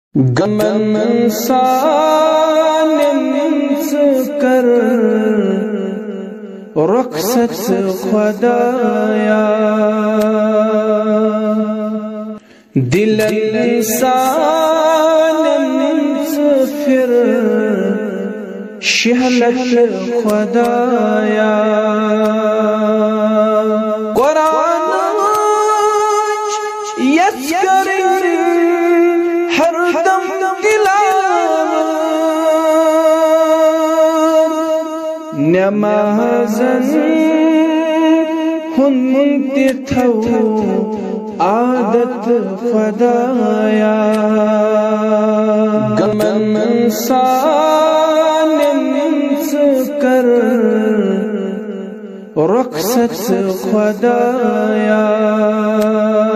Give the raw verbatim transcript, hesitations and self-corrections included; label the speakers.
Speaker 1: गमन सानिंस कर रुखसत खुदाया दिल सानिंस फिर शहलत खुदाया कुरान यस्कर हर दम नमाज़न हुन्ति थो आदत खुदाया गमन सानिंस कर रुखसत खुदाया।